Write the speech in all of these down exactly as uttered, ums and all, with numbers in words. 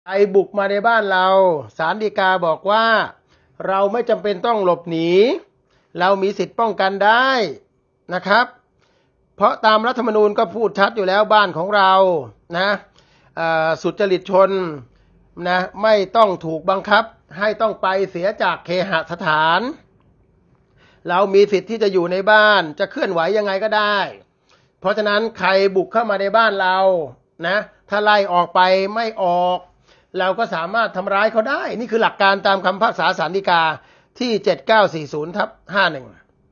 ใครบุกมาในบ้านเราศาลฎีกาบอกว่าเราไม่จำเป็นต้องหลบหนีเรามีสิทธิ์ป้องกันได้นะครับเพราะตามรัฐธรรมนูญก็พูดชัดอยู่แล้วบ้านของเรานะสุจริตชนนะไม่ต้องถูกบังคับให้ต้องไปเสียจากเคหสถานเรามีสิทธิ์ที่จะอยู่ในบ้านจะเคลื่อนไหวยังไงก็ได้เพราะฉะนั้นใครบุกเข้ามาในบ้านเรานะถ้าไล่ออกไปไม่ออกเราก็สามารถทำร้ายเขาได้นี่คือหลักการตามคำพิพากษาศาลฎีกาที่เจ็ดเก้าสี่ศูนย์ทับห้าสิบเอ็ด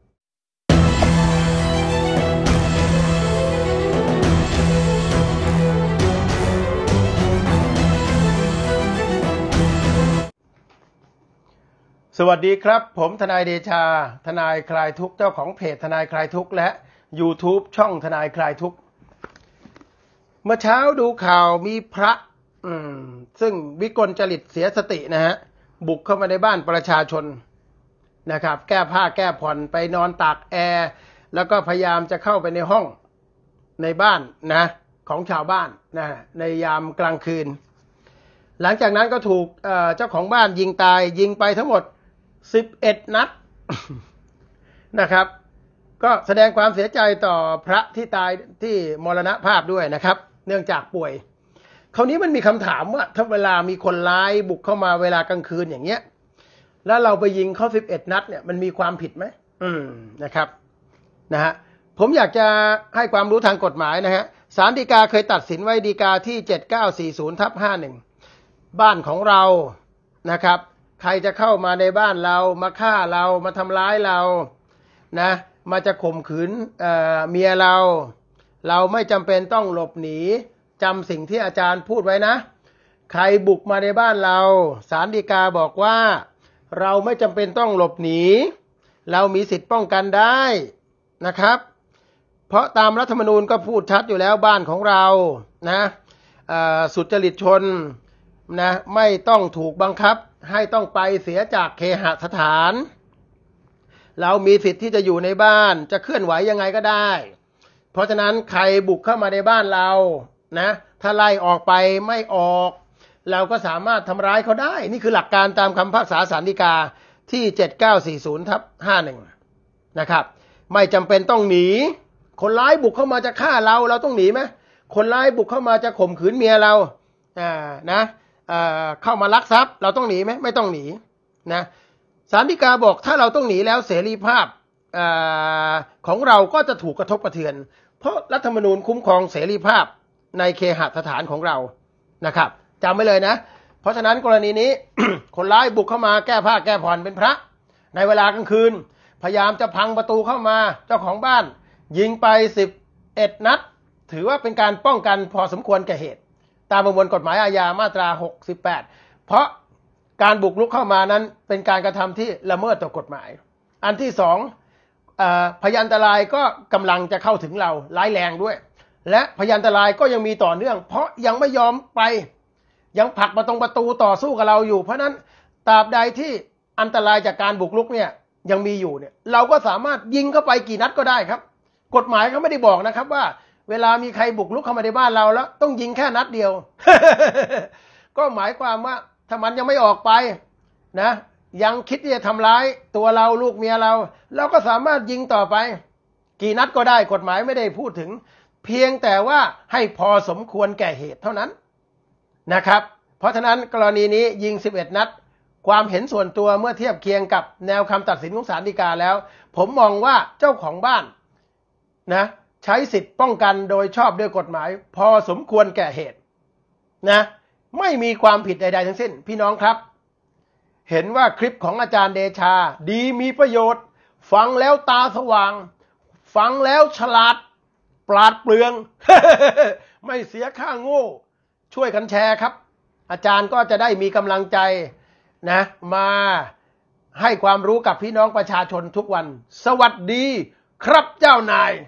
สวัสดีครับผมทนายเดชาทนายคลายทุกข์เจ้าของเพจทนายคลายทุกข์และ YouTube ช่องทนายคลายทุกข์เมื่อเช้าดูข่าวมีพระอืมซึ่งวิกลจริตเสียสตินะฮะบุกเข้ามาในบ้านประชาชนนะครับแก้ผ้าแก้ผ่อนไปนอนตากแอร์แล้วก็พยายามจะเข้าไปในห้องในบ้านนะของชาวบ้านนะในยามกลางคืนหลังจากนั้นก็ถูกเอ่อเจ้าของบ้านยิงตายยิงไปทั้งหมดสิบเอ็ดนัด นะครับก็แสดงความเสียใจต่อพระที่ตายที่มรณภาพด้วยนะครับเนื่องจากป่วยคราวนี้มันมีคำถามว่าถ้าเวลามีคนร้ายบุกเข้ามาเวลากลางคืนอย่างเงี้ยแล้วเราไปยิงเขาสิบเอ็ดนัดเนี่ยมันมีความผิดไหมอืมนะครับนะฮะผมอยากจะให้ความรู้ทางกฎหมายนะฮะศาลฎีกาเคยตัดสินไว้ฎีกาที่เจ็ดเก้าสี่ศูนย์ทับห้าสิบเอ็ดบ้านของเรานะครับใครจะเข้ามาในบ้านเรามาฆ่าเรามาทำร้ายเรานะมาจะข่มขืนเอ่อเมียเราเราไม่จำเป็นต้องหลบหนีจำสิ่งที่อาจารย์พูดไว้นะใครบุกมาในบ้านเราศาลฎีกาบอกว่าเราไม่จำเป็นต้องหลบหนีเรามีสิทธิ์ป้องกันได้นะครับเพราะตามรัฐธรรมนูญก็พูดชัดอยู่แล้วบ้านของเรานะสุจริตชนนะไม่ต้องถูกบังคับให้ต้องไปเสียจากเคหสถานเรามีสิทธิ์ที่จะอยู่ในบ้านจะเคลื่อนไหวยังไงก็ได้เพราะฉะนั้นใครบุกเข้ามาในบ้านเรานะถ้าไล่ออกไปไม่ออกเราก็สามารถทำร้ายเขาได้นี่คือหลักการตามคำพิพากษาศาลฎีกาที่เจ็ดเก้าสี่ศูนย์ทับห้าสิบเอ็ดนะครับไม่จำเป็นต้องหนีคนร้ายบุกเข้ามาจะฆ่าเราเราต้องหนีไหมคนร้ายบุกเข้ามาจะข่มขืนเมียเราอ่านะอ่าเข้ามาลักทรัพย์เราต้องหนีไหมไม่ต้องหนีนะศาลฎีกาบอกถ้าเราต้องหนีแล้วเสรีภาพอ่าของเราก็จะถูกกระทบกระเทือนเพราะรัฐธรรมนูญคุ้มครองเสรีภาพในเคหสถานของเรานะครับจำไว้เลยนะเพราะฉะนั้นกรณีนี้ คนร้ายบุกเข้ามาแก้ผ้าแก้ผ่อนเป็นพระในเวลากลางคืนพยายามจะพังประตูเข้ามาเจ้าของบ้านยิงไปสิบเอ็ดนัดถือว่าเป็นการป้องกันพอสมควรแก่เหตุตามประมวลกฎหมายอาญามาตราหกสิบแปดเพราะการบุกรุกเข้ามานั้นเป็นการกระทำที่ละเมิดต่อกฎหมายอันที่สองพยานอันตรายก็กำลังจะเข้าถึงเราร้ายแรงด้วยและพยานอันตรายก็ยังมีต่อเนื่องเพราะยังไม่ยอมไปยังผลักประตูประตูต่อสู้กับเราอยู่เพราะนั้นตราบใดที่อันตรายจากการบุกรุกเนี่ยยังมีอยู่เนี่ยเราก็สามารถยิงเข้าไปกี่นัดก็ได้ครับกฎหมายเขาไม่ได้บอกนะครับว่าเวลามีใครบุกรุกเข้ามาในบ้านเราแล้วต้องยิงแค่นัดเดียว ก็หมายความว่าถ้ามันยังไม่ออกไปนะยังคิดที่จะทำร้ายตัวเราลูกเมียเราเราก็สามารถยิงต่อไปกี่นัดก็ได้กฎหมายไม่ได้พูดถึงเพียงแต่ว่าให้พอสมควรแก่เหตุเท่านั้นนะครับเพราะฉะนั้นกรณีนี้ยิงสิบเอ็ดนัดความเห็นส่วนตัวเมื่อเทียบเคียงกับแนวคำตัดสินของศาลฎีกาแล้วผมมองว่าเจ้าของบ้านนะใช้สิทธิ์ป้องกันโดยชอบด้วยกฎหมายพอสมควรแก่เหตุนะไม่มีความผิดใดๆทั้งสิ้นพี่น้องครับเห็นว่าคลิปของอาจารย์เดชาดีมีประโยชน์ฟังแล้วตาสว่างฟังแล้วฉลาดปราดเปรื่อง ไม่เสียค่าโง่ช่วยกันแชร์ครับอาจารย์ก็จะได้มีกำลังใจนะมาให้ความรู้กับพี่น้องประชาชนทุกวันสวัสดีครับเจ้านาย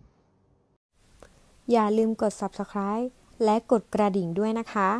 อย่าลืมกด ซับสไครบ์ และกดกระดิ่งด้วยนะคะ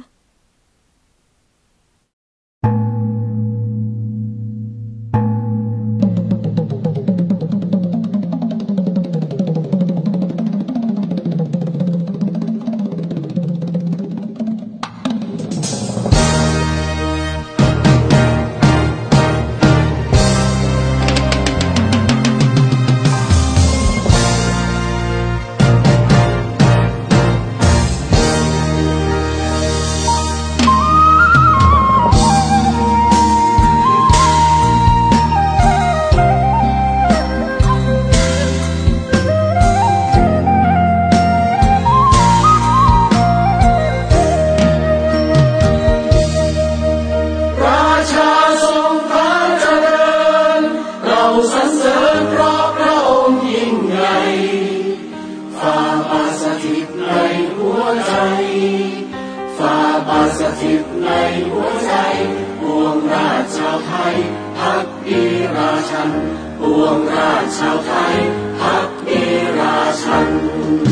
ในหัวใจปวงราชชาวไทยภักดีราชันปวงราชชาวไทยภักดีราชัน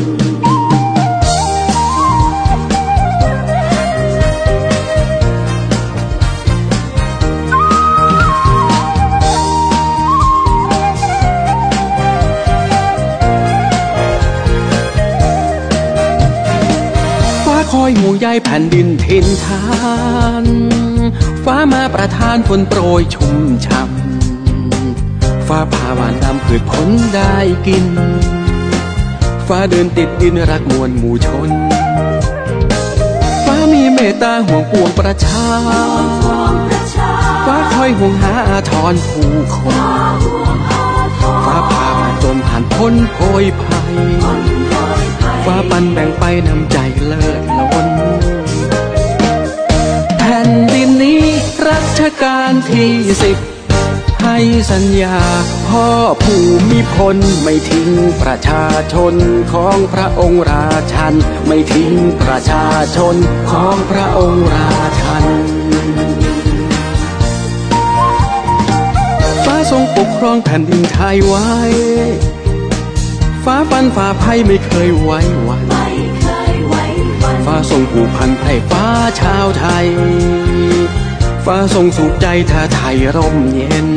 คอยห่วงใยแผ่นดินถิ่นฐานฟ้ามาประทานฝนโปรยชุ่มช่ำฟ้าผ่าหวานนำพืชผลได้กินฟ้าเดินติดดินรักมวลหมู่ชนฟ้ามีเมตตาห่วงปวงประชาฟ้าคอยห่วงหาอาทรผู้คนฟ้าผ่าจนผ่านพ้นโพยภัยฟ้าปันแบ่งไปนำใจเลิศล้นแผ่นดินนี้รัชกาลที่สิบให้สัญญาพ่อภูมิพลไม่ทิ้งประชาชนของพระองค์ราชันไม่ทิ้งประชาชนของพระองค์ราชันฟ้าทรงปกครองแผ่นดินไทยไว้ฟ้าฟันฝ่าภัยไม่เคยไว้วันฟ้าทรงผูกพันให้ฟ้าชาวไทยฟ้าทรงสุขใจถ้าไทยร่มเย็น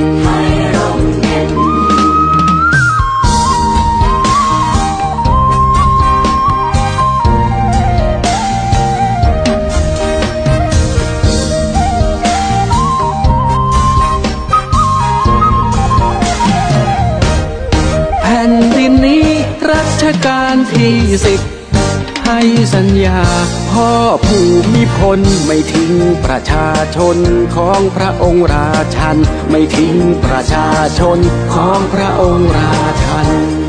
แผ่นดินนี้รัชกาลที่สิบให้สัญญาพ่อภูมิพลไม่ทิ้งประชาชนของพระองค์ราชันไม่ทิ้งประชาชนของพระองค์ราชัน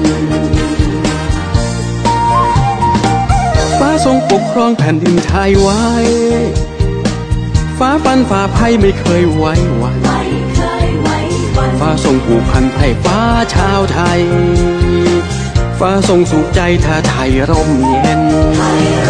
ฟ้าทรงปกครองแผ่นดินไทยไว้ฟ้าฟันฝ่าภัยไม่เคยไว้วันฟ้าทรงผูกพันให้ฟ้าชาวไทยฟ้าทรงสุขใจถ้าไทยร่มเย็น